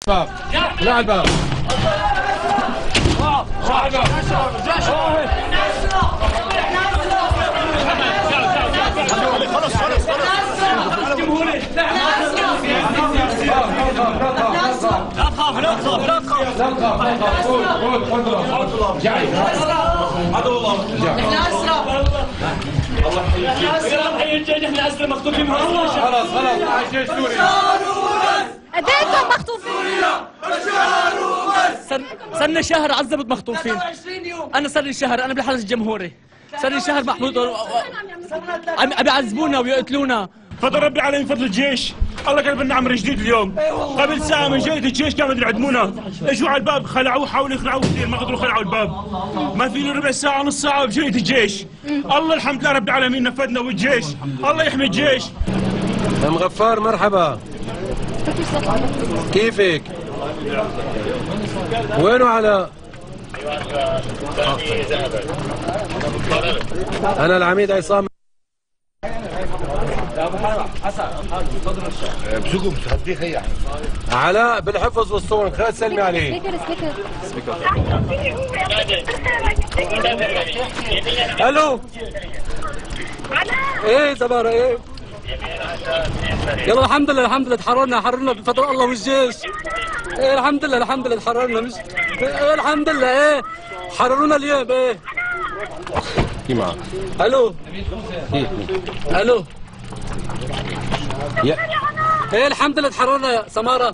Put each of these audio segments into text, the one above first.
الباب لا الباب خلاص لا تخاف لا تخاف لا تخاف لا تخاف جاي عدو الله الله يحيي الجيش. احنا اسرى مخطوفين خلاص خلاص الجيش سوري اديكم مخطوفين صرنا شهر عذبت مخطوفين. انا صار لي شهر انا بالحرس الجمهوري صار لي شهر محبوط عم بيعذبونا ويقتلونا. فضل ربي علي من فضل الجيش. الله قال لنا عمر جديد اليوم. قبل ساعة من جيت الجيش كانوا يعدمونا. اجوا على الباب خلعوه حاولوا يخلعوه كثير ما قدروا خلعوا الباب. ما في ربع ساعة نص ساعة بجيت الجيش. الله الحمد لله رب العالمين نفذنا والجيش. الله يحمي الجيش. ام غفار مرحبا. كيفك؟ وينه علاء؟ انا العميد عصام. بسوقوا بتهديه هي علاء بالحفظ والصون خالد سلمي عليه. الو ايه زبارة ايه يلا الحمد لله تحررنا بفضل الله والجيش. ايه الحمد لله تحررنا مش ايه الحمد لله ايه حررونا اليوم ايه. الو الو ايه الحمد لله تحررنا يا سمارة.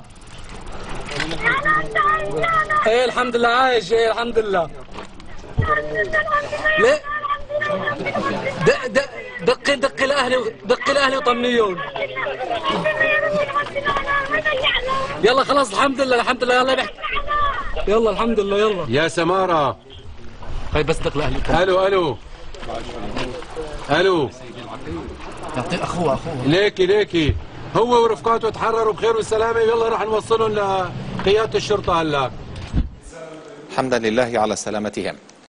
ايه الحمد لله عايش ايه الحمد لله. ليه دق الاهلي وطمنيون. يلا خلاص الحمد لله يلا بحكي يلا الحمد لله يلا يا سمارة. هاي بس دق الاهلي. الو يعطي اخوه ليكي هو ورفقاته تحرروا بخير والسلامة. يلا راح نوصلهم لقيادة الشرطة هلا. حمدا لله على سلامتهم.